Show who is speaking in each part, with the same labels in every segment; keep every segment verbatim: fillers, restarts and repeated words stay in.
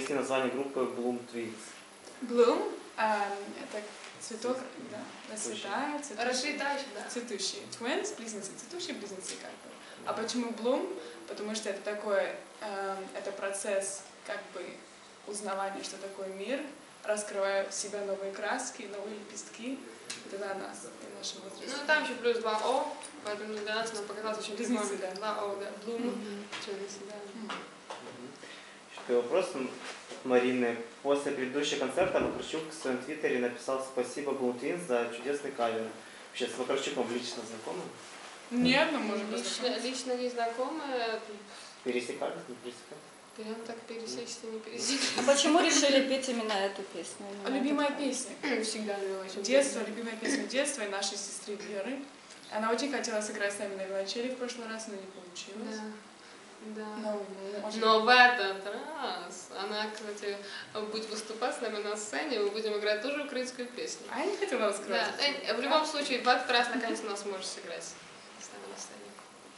Speaker 1: название группы Bloom Twins.
Speaker 2: Bloom э, это цветок, да, расцветает,
Speaker 3: цветущий, да.
Speaker 2: цветущий. Twins, близнецы, цветущие близнецы как бы. А почему Bloom? Потому что это такой, э, это процесс как бы узнавания, что такое мир, раскрывая в себя новые краски, новые лепестки. Это для нас, для нашего возраста.
Speaker 3: Ну там еще плюс два О, поэтому для нас нам показалось очень
Speaker 2: близнецы, да.
Speaker 3: два О, да, Bloom,
Speaker 2: Mm-hmm.
Speaker 3: Twins, да.
Speaker 1: Такой вопрос Марины. После предыдущего концерта Вакарчук в своем твиттере написал спасибо Bloom Twins за чудесный кавер. Вообще с Вакарчуком лично знакомы?
Speaker 2: Нет, но можем
Speaker 3: лично, лично не знакомы.
Speaker 1: Пересекались, не пересекались?
Speaker 3: Прям так пересечься не пересечься.
Speaker 4: А почему решили петь именно эту песню? Именно
Speaker 2: любимая песня.
Speaker 3: Всегда любила.
Speaker 2: Детство, любимая песня детства и нашей сестры Веры. Она очень хотела сыграть с нами на виолончели в прошлый раз, но не получилось.
Speaker 3: Да. Да.
Speaker 2: Но, очень...
Speaker 3: но в этот раз она, кстати, будет выступать с нами на сцене, мы будем играть тоже украинскую песню.
Speaker 2: А я не хотела раскрывать.
Speaker 3: Да. В любом случае, в этот раз наконец она сможет сыграть с нами на сцене.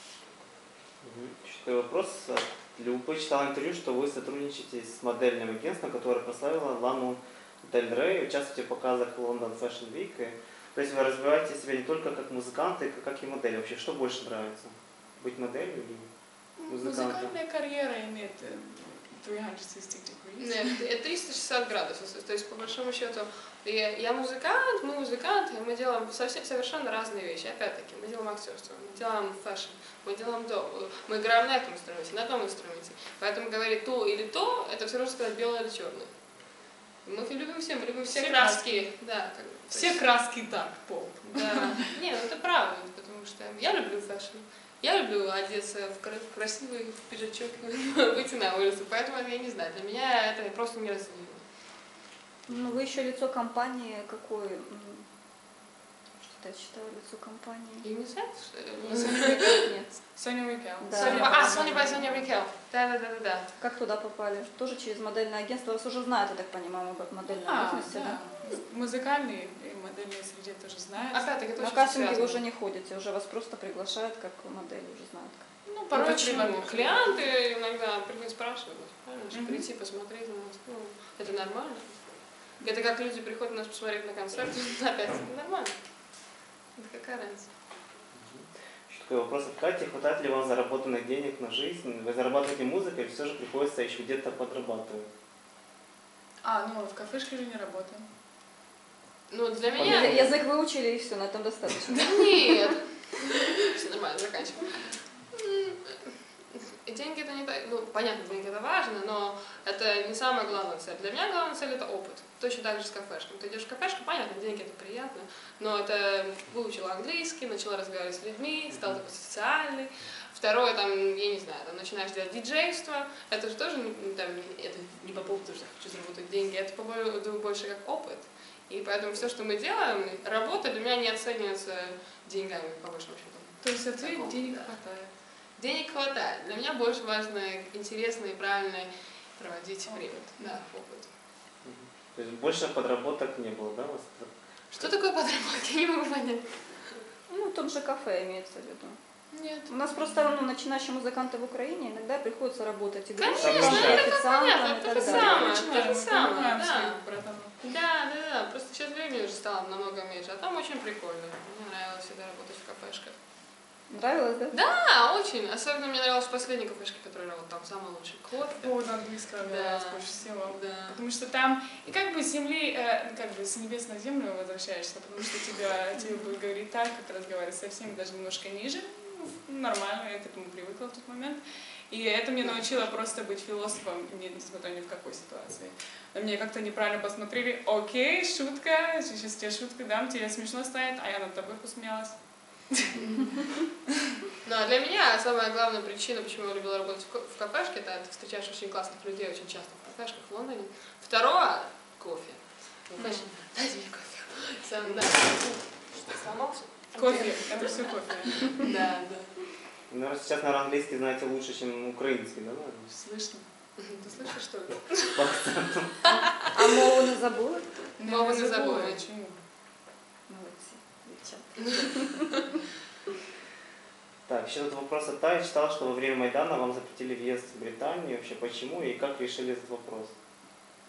Speaker 1: Такой вопрос. Любой читал интервью, что вы сотрудничаете с модельным агентством, которое прославило Лану Дель Рей, участвуете в показах London Fashion Week. То есть вы развиваете себя не только как музыканты, как и модель. Вообще, что больше нравится? Быть моделью или музыкантом?
Speaker 2: Музыкальная карьера имеет триста шестьдесят degrees.
Speaker 3: Нет, триста шестьдесят градусов. То есть, по большому счету, я, я музыкант, мы музыканты, мы делаем совсем совершенно разные вещи. Опять-таки, мы делаем актерство, мы делаем фэшн, мы делаем то, мы играем на этом инструменте, на том инструменте. Поэтому говорить то или то, это все равно сказать белое или черное. Мы любим все, мы любим все, все краски. краски. Да, как бы,
Speaker 2: все есть... краски так, пол.
Speaker 3: Да. Нет, это правда, потому что я люблю фэшн. Я люблю одеться в красивый пиджачок, выйти на улицу, поэтому я не знаю, для меня это просто не развило.
Speaker 4: Ну, вы еще лицо компании какой? Что-то я читала, лицо компании.
Speaker 3: Юнисекс, что
Speaker 4: ли? Нет.
Speaker 2: Соня Рикел.
Speaker 3: А, Соня by Соня Рикел. Да-да-да-да.
Speaker 4: Как туда попали? Тоже через модельное агентство? Вас уже знают, я так понимаю, об модельном
Speaker 2: а,
Speaker 4: бизнесе, да?
Speaker 2: да? Музыкальные и модельные среде тоже знают.
Speaker 3: Опять-таки, это
Speaker 4: на кастинге вы уже не ходите, уже вас просто приглашают как модель, уже знают.
Speaker 2: Ну, порой
Speaker 3: почему? Клиенты иногда приходят спрашивают, правильно, mm-hmm. прийти посмотреть на нас. Ну, это нормально. Это как люди приходят нас посмотреть на концерт, опять это нормально. Это какая разница?
Speaker 1: Такой вопрос от Кати. Хватает ли вам заработанных денег на жизнь? Вы зарабатываете музыкой, или все же приходится еще где-то подрабатывать?
Speaker 2: А, ну в кафешке же не работаем.
Speaker 3: Ну, для меня...
Speaker 4: Язык выучили и все, на этом достаточно.
Speaker 3: Да нет. Все нормально, заканчиваем. Деньги это не так, ну, понятно, деньги это важно, но это не самая главная цель. Для меня главная цель это опыт. Точно так же с кафешкой. Ты идешь в кафешку, понятно, деньги это приятно, но это выучила английский, начала разговаривать с людьми, стала такой социальный. Второе, там, я не знаю, там, начинаешь делать диджейство, это же тоже там, это не по поводу того, что я хочу заработать деньги, это по поводу больше как опыт. И поэтому все, что мы делаем, работа для меня не оценивается деньгами, по большому счету.
Speaker 2: То есть от денег денег хватает?
Speaker 3: Денег хватает. Для меня больше важно интересно и правильно проводить время. Да, опыт.
Speaker 1: То есть больше подработок не было, да, у вас?
Speaker 3: Что такое подработки? Я не могу понять.
Speaker 4: Ну, в том же кафе имеется в виду.
Speaker 2: Нет.
Speaker 4: У нас просто ну, начинающие музыканты в Украине иногда приходится работать.
Speaker 3: Конечно, это понятно, то же самое, то же самое, да. Да, да, да, просто сейчас времени уже стало намного меньше, а там очень прикольно. Мне нравилось всегда работать в кафешках.
Speaker 4: Нравилось, да?
Speaker 3: Да, очень. Особенно мне нравилась последняя кафешка, которая работала там, самый лучший кофе.
Speaker 2: О, на английском нравилось
Speaker 3: да.
Speaker 2: больше всего.
Speaker 3: Да.
Speaker 2: Потому что там, и как бы с земли, э, как бы с небес на землю возвращаешься, потому что тебя, тебе будут говорить так, как разговаривать со всеми, даже немножко ниже. Ну, нормально, я к этому привыкла в тот момент. И это мне научило просто быть философом, несмотря ни в какой ситуации. На меня как-то неправильно посмотрели, окей, шутка, сейчас тебе шутка дам, тебе смешно станет, а я над тобой посмеялась.
Speaker 3: Ну, а для меня самая главная причина, почему я любила работать в кафешке, это ты встречаешь очень классных людей очень часто в кафешках в Лондоне. Второе — кофе. Дайте мне кофе. Сам, да. Что, сломался?
Speaker 2: Кофе, это все кофе.
Speaker 3: Да, да.
Speaker 1: Ну, сейчас, наверное, английский знаете лучше, чем украинский, да?
Speaker 2: Слышно.
Speaker 3: Ты слышишь, что ли?
Speaker 4: А мову не забыла?
Speaker 3: Мову не забыла.
Speaker 4: Молодцы.
Speaker 1: Так, еще тут вопрос от Таи. Читал, что во время Майдана вам запретили въезд в Британию. Вообще почему и как решили этот вопрос?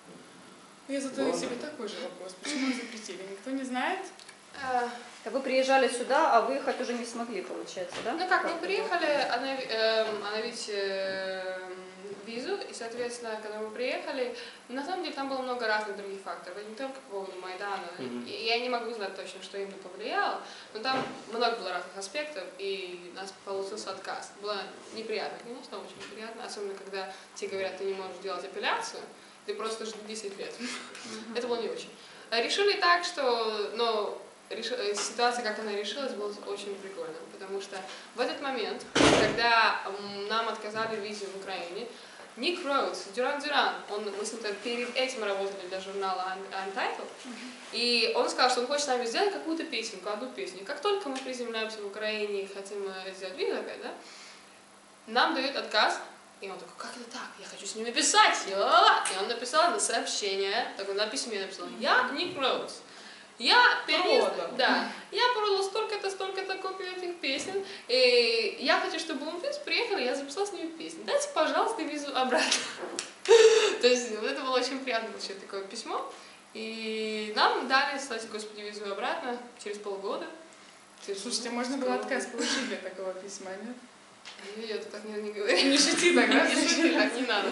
Speaker 2: Я задаю себе такой же вопрос. Почему запретили? Никто не знает?
Speaker 3: Э,
Speaker 4: А вы приезжали сюда, а выехать уже не смогли, получается, да?
Speaker 3: Ну как, мы
Speaker 4: это
Speaker 3: приехали онови- эм, оновить эм, визу, и, соответственно, когда мы приехали, на самом деле там было много разных других факторов, не только по поводу Майдана.
Speaker 1: Мгм.
Speaker 3: И я не могу знать точно, что именно повлияло, но там много было разных аспектов, и у нас получился отказ. Было неприятно, конечно, очень неприятно, особенно когда тебе говорят, ты не можешь делать апелляцию, ты просто жди десять лет. Это было не очень. А решили так, что, ну, реш... ситуация, как она решилась, была очень прикольно, потому что в этот момент, когда м, нам отказали в визе в Украине, Ник Роудс, Дюран Дюран, он, мы с ним перед этим работали для журнала Untitled, и он сказал, что он хочет с нами сделать какую-то песенку, одну песню. Как только мы приземляемся в Украине и хотим э, сделать визу опять, да, нам дают отказ. И он такой, как это так? Я хочу с ним написать. И он написал на сообщение, такой на письме написал, я Ник Роудс. Я переезд... Да, я продал столько-то, столько-то копий этих песен, и я хочу, чтобы он приехал, и я записала с ними песни. Дайте, пожалуйста, визу обратно. То есть вот это было очень приятно получить такое письмо. И нам дали, кстати, господи, визу обратно через полгода.
Speaker 2: Слушайте, можно было отказ получить для такого письма, нет?
Speaker 3: Я так не, не говорю.
Speaker 2: Не шути так, да?
Speaker 3: Не шути так, не надо.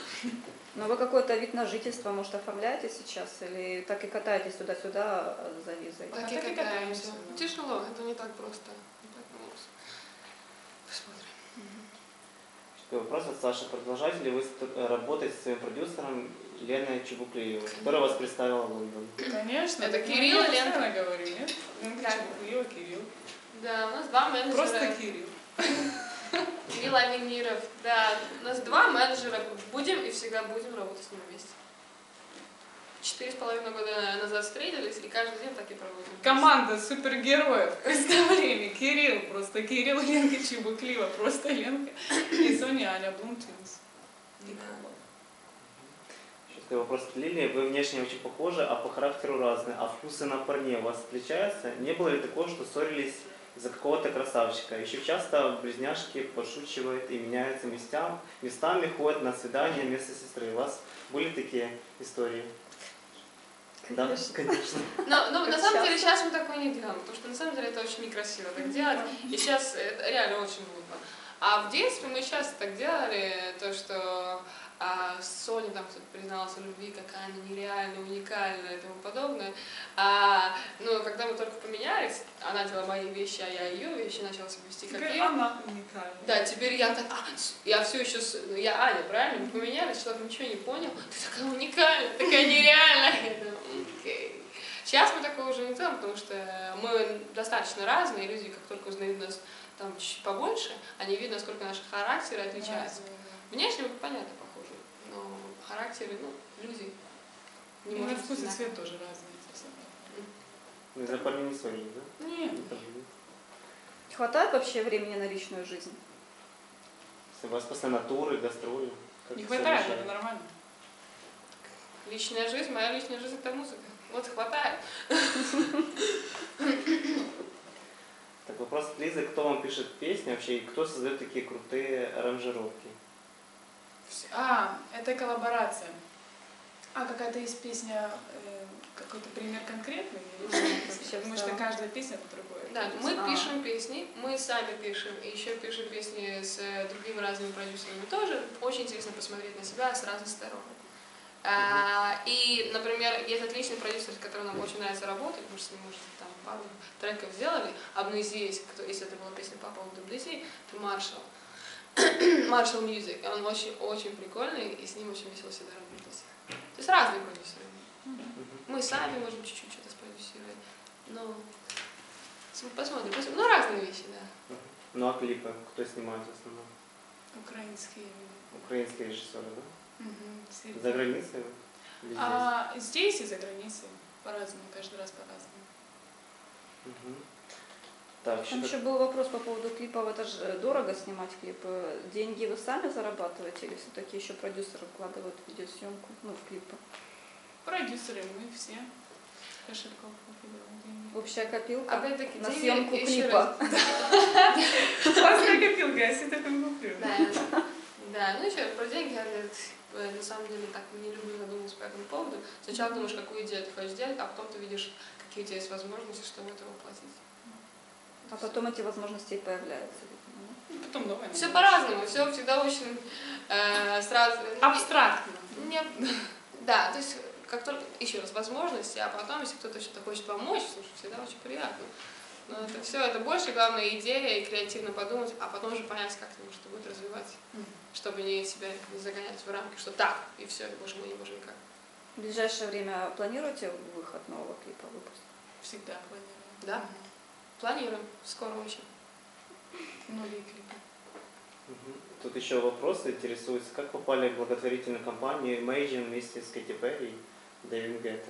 Speaker 4: Но вы какой-то вид на жительство, может, оформляете сейчас? Или так и катаетесь туда-сюда за визой?
Speaker 3: Так
Speaker 2: А
Speaker 3: и
Speaker 2: так и
Speaker 3: катаемся.
Speaker 2: катаемся.
Speaker 3: Тяжело, это не так просто. Не так просто. Посмотрим.
Speaker 1: Такой вопрос от Саши. Продолжаете ли вы ст- работать с своим продюсером Леной Чебуклеевой, которая вас представила в Лондон?
Speaker 2: Конечно.
Speaker 3: Это
Speaker 2: так
Speaker 3: Кирилл
Speaker 2: я
Speaker 3: и Ленка.
Speaker 2: постоянно говорю, нет? Ленка
Speaker 3: Да.
Speaker 2: Чебуклеева, Кирилл.
Speaker 3: Да, у нас два менеджера.
Speaker 2: Просто Кирилл.
Speaker 3: Кирилл Авениров. Да, у нас два менеджера. Будем и всегда будем работать с ними вместе. Четыре с половиной года назад встретились, и каждый день так и проводим.
Speaker 2: Команда супергероев. Представление. Кирилл, просто Кирилл, Ленка Чебуклеева, просто Ленка. И Соня Аня Блумтинс.
Speaker 1: Сейчас такой вопрос от Лилии. Вы внешне очень похожи, а по характеру разные, а вкусы на парне у вас отличаются? Не было ли такого, что ссорились из-за какого-то красавчика? Еще часто близняшки подшучивают и меняются местами, местами ходят на свидания вместо сестры. У вас были такие истории?
Speaker 4: Конечно.
Speaker 1: Да, конечно.
Speaker 3: Но, но на
Speaker 4: Как
Speaker 3: самом
Speaker 4: часто?
Speaker 3: деле сейчас мы такое не делаем, потому что на самом деле это очень некрасиво так делать, и сейчас это реально очень глупо. А в детстве мы часто так делали, то, что а, Соня там кто-то призналась в любви, какая она нереальная, уникальная и тому подобное. А, ну, когда мы только поменялись, она делала мои вещи, а я ее вещи, начала себя вести как
Speaker 2: Теперь
Speaker 3: я.
Speaker 2: она уникальна.
Speaker 3: Да, теперь я так, а, с- я все еще, с- ну, я Аня, правильно? Мы поменялись, человек ничего не понял. Ты такая уникальная, такая нереальная. Я думаю, окей. Сейчас мы такого уже не делаем, потому что мы достаточно разные, люди, как только узнают нас там чуть побольше, они видят, насколько наши характеры отличаются. Внешне мы, понятно, похожи, но характеры, ну, люди не
Speaker 2: И на
Speaker 3: можем
Speaker 2: вкус и
Speaker 3: знать.
Speaker 2: цвет тоже разные совсем.
Speaker 1: Вы за парней не ссорились, да?
Speaker 2: Нет.
Speaker 4: Хватает вообще времени на личную жизнь?
Speaker 1: У вас постоянно туры, гастроли. как
Speaker 2: Не
Speaker 1: всё
Speaker 2: хватает,
Speaker 1: мешает?
Speaker 2: это нормально.
Speaker 3: Личная жизнь, моя личная жизнь — это музыка. Вот хватает.
Speaker 1: Так, вопрос от Лизы. Кто вам пишет песни вообще и кто создает такие крутые аранжировки?
Speaker 2: А, это коллаборация. А какая-то есть песня, э, какой-то пример конкретный? Или что?
Speaker 4: Вообще
Speaker 2: Потому
Speaker 4: в
Speaker 2: что
Speaker 4: целом.
Speaker 2: каждая песня это другое.
Speaker 3: Да, мы
Speaker 4: А.
Speaker 3: пишем песни, мы сами пишем, и еще пишем песни с э, другими разными продюсерами тоже. Очень интересно посмотреть на себя с разных сторон. А, и, например, есть отличный продюсер, с которым нам очень нравится работать, мы же с ним уже там пару треков сделали. Обнезись, кто, если это была песня по поводу Обнези, это Маршал. Marshall Music, он очень-очень прикольный, и с ним очень весело всегда работать. То есть разные продюсеры. Мы сами можем чуть-чуть что-то спродюсировать, но посмотрим, посмотрим. Ну, разные вещи, да.
Speaker 1: Ну а клипы? Кто снимает в основном?
Speaker 2: Украинские.
Speaker 1: Украинские режиссеры, да?
Speaker 2: Мгм, все.
Speaker 1: За границей? вы? Или здесь?
Speaker 2: А, здесь и за границей. По-разному, каждый раз по-разному.
Speaker 1: Мгм. Так, еще
Speaker 4: Там
Speaker 1: как-
Speaker 4: еще был вопрос по поводу клипов. Это же дорого снимать клипы. Деньги вы сами зарабатываете или все-таки еще продюсеры вкладывают в видеосъемку, ну, в клипы?
Speaker 2: Продюсеры, мы все. Кошельков выкидываем деньги.
Speaker 4: Общая копилка
Speaker 3: Опять-таки,
Speaker 4: на
Speaker 3: деньги
Speaker 4: съемку
Speaker 3: еще
Speaker 4: клипа.
Speaker 2: Классная копилка, я себе так куплю.
Speaker 3: Да, да. Ну еще про деньги я э, на самом деле так не люблю задумываться по этому поводу. Сначала думаешь, какую идею ты хочешь сделать, а потом ты видишь, какие у тебя есть возможности, чтобы это воплотить.
Speaker 4: А потом эти возможности и появляются.
Speaker 2: Ну, потом давай.
Speaker 3: Все по-разному, все всегда очень э, сразу...
Speaker 2: Абстрактно.
Speaker 3: Нет. Да, то есть как только еще раз возможности, а потом, если кто-то что-то хочет помочь, слушай, всегда очень приятно. Но это все, это больше главная идея и креативно подумать, а потом уже понять, как ты можешь это будет развивать, чтобы не себя не загонять в рамки, что так, и все, и больше мы не можем никак.
Speaker 4: В ближайшее время планируете выход нового клипа, выпуск?
Speaker 2: Всегда планирую.
Speaker 3: Да? Планируем, скоро очень.
Speaker 2: Новые клипы.
Speaker 1: Мгм. Тут еще вопрос интересуется, как попали в благотворительную компанию Imagine вместе с Кэти Перри и Дэвидом Гетто?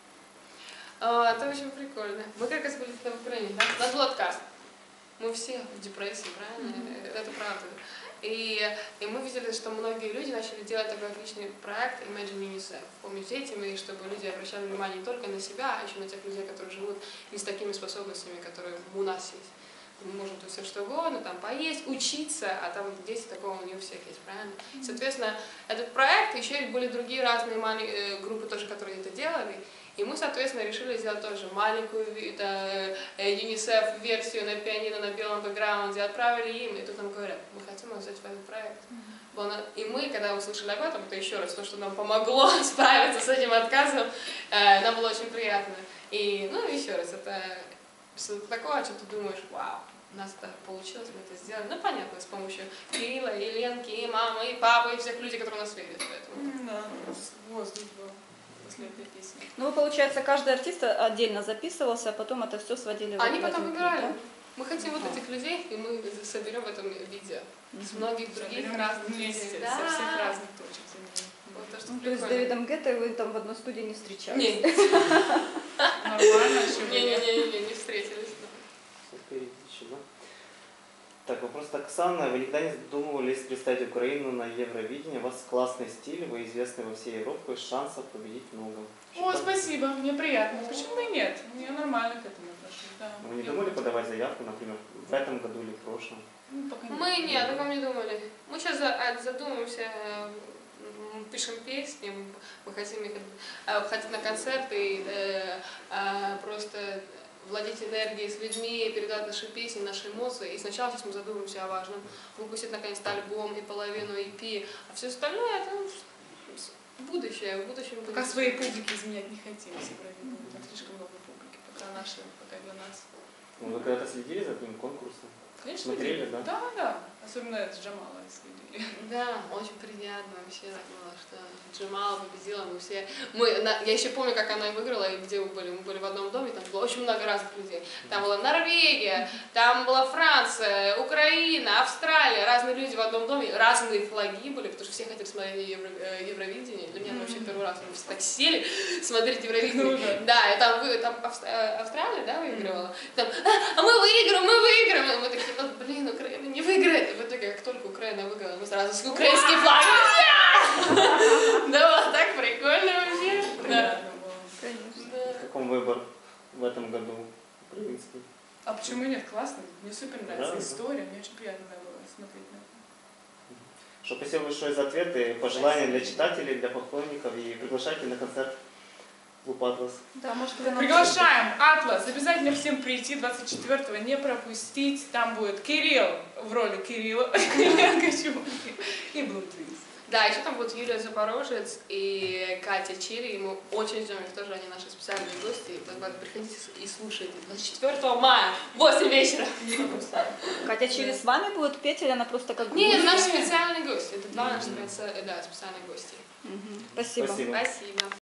Speaker 3: А, это очень прикольно. Мы как раз были в Украине, да? У нас был отказ. Мы все в депрессии, правильно? Mm-hmm. Это правда. И, и мы видели, что многие люди начали делать такой отличный проект Imagine UNICEF. Помнить этим, и чтобы люди обращали внимание не только на себя, а еще на тех людей, которые живут не с такими способностями, которые у нас есть. Мы можем тут все что угодно, там поесть, учиться, а там дети такого не у всех есть, правильно? Mm-hmm. Соответственно, этот проект, еще и были другие разные маленькие группы тоже, которые это делали. И мы, соответственно, решили сделать тоже маленькую ЮНИСЕФ-версию на пианино на белом бэкграунде, отправили им, и тут нам говорят, мы хотим взять в этот проект. Mm-hmm. И мы, когда услышали об этом, это еще раз то, что нам помогло справиться с этим отказом, нам было очень приятно. И, ну, еще раз, это что-то такое, что ты думаешь, вау, у нас это получилось, мы это сделали. Ну, понятно, с помощью Кирилла, и Ленки, и мамы, и папы, и всех людей, которые нас видят. Поэтому.
Speaker 2: Да, воздух был. Песни.
Speaker 4: Ну, вы, получается, каждый артист отдельно записывался, а потом это все сводили в
Speaker 3: Они
Speaker 4: один
Speaker 3: потом
Speaker 4: клип,
Speaker 3: выбирали.
Speaker 4: да?
Speaker 3: Мы хотим вот этих людей, и мы соберем в этом видео mm-hmm. с многих других
Speaker 2: соберем
Speaker 3: разных
Speaker 2: вместе,
Speaker 3: людей.
Speaker 2: Да. Со всех разных точек.
Speaker 3: Вот то, что
Speaker 4: ну, то есть с Дэвидом Гетто вы там в одной студии не встречались?
Speaker 3: Нет.
Speaker 2: Нормально, что
Speaker 3: Не-не-не, не встретились.
Speaker 1: Так, вопрос от Оксаны. Вы никогда не задумывались представить Украину на Евровидении? У вас классный стиль, вы известны во всей Европе, шансов победить много.
Speaker 2: О, спасибо, мне приятно. Почему бы и нет? Я нормально к этому отношусь. Да.
Speaker 1: Вы не думали подавать заявку, например, в этом году или в прошлом?
Speaker 2: Ну, пока
Speaker 3: Мы
Speaker 2: нет.
Speaker 3: не, о таком не думали. Мы сейчас задумаемся, пишем песни, мы хотим их ходить на концерты и просто владеть энергией с людьми, передать наши песни, наши эмоции. И сначала сейчас мы задумаемся о важном. Выпустить наконец-то альбом и половину и пи, а все остальное это будущее. В будущем
Speaker 2: пока своей публики изменять не хотим. Там слишком много публики. Пока наши, пока для нас.
Speaker 1: Вы когда-то следили за этим конкурсом?
Speaker 2: Конечно,
Speaker 1: смотрели, да?
Speaker 2: Да, да. Особенно с Джамалой следили.
Speaker 3: Да, очень приятно вообще так было, что Джамала победила, мы все... Мы, на, я еще помню, как она выиграла, и где мы были. Мы были в одном доме, там было очень много разных людей. Там была Норвегия, там была Франция, Украина, Австралия, разные люди в одном доме, разные флаги были, потому что все хотели смотреть Евро, Евровидение. Для меня это вообще первый раз, мы все так сели смотреть Евровидение. Ну, да, и там, вы, там Австралия, да, выигрывала? Там, а мы выиграем, мы выиграем! И мы такие, блин, Украина не выиграет. И в итоге, как только Украина выиграла, мы сразу с украинским флагом. Да, было так прикольно вообще.
Speaker 2: Приятно было.
Speaker 4: Конечно.
Speaker 1: Какой выбор в этом году украинский?
Speaker 2: А почему нет? Классно. Мне супер нравится
Speaker 1: Да,
Speaker 2: история. Мне очень приятно было смотреть на это.
Speaker 1: Что, спасибо большое за ответы, пожелания для читателей, для поклонников и приглашайте на концерт Группа Атлас.
Speaker 4: Да, может, вы нам...
Speaker 2: Приглашаем Атлас. Обязательно всем прийти двадцать четвёртого, не пропустить. Там будет Кирилл в роли Кирилла, Ленка Чумаки и Blue Twins.
Speaker 3: Да, еще там будет Юлия Запорожец и Катя Чири, и мы очень ждем их тоже, они наши специальные гости. Приходите и слушайте. двадцать четвёртого мая, в восемь вечера.
Speaker 4: Катя Чири с вами будет петь, или она просто как...
Speaker 3: Нет, наш специальный гость. Это два наших да, специальных гостей.
Speaker 4: Угу. Спасибо.
Speaker 1: Спасибо.
Speaker 3: Спасибо.